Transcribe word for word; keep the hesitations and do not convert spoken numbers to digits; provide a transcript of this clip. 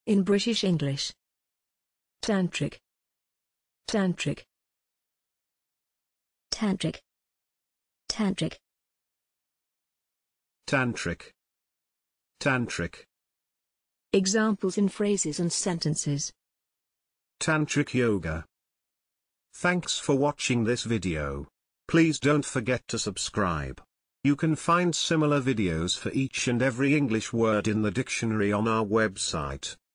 In British English. Tantric. Tantric. Tantric. Tantric. Tantric. Tantric. Examples in phrases and sentences. Tantric yoga. Thanks for watching this video. Please don't forget to subscribe. You can find similar videos for each and every English word in the dictionary on our website.